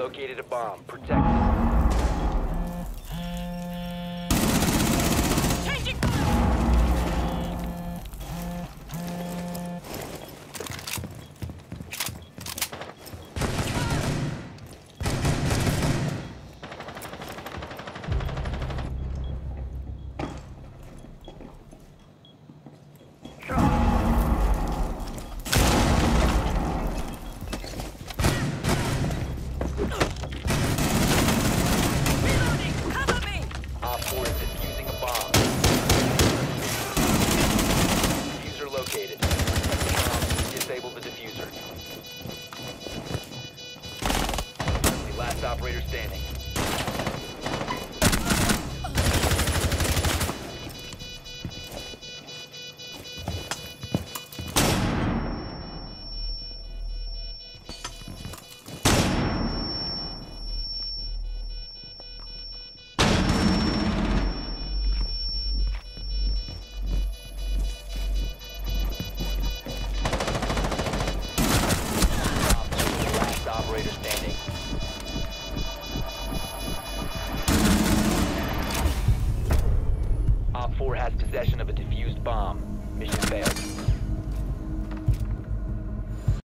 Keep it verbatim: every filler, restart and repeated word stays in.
located a bomb. Protect it. Changing. Operator standing. Last operator standing. Op four has possession of a defused bomb. Mission failed.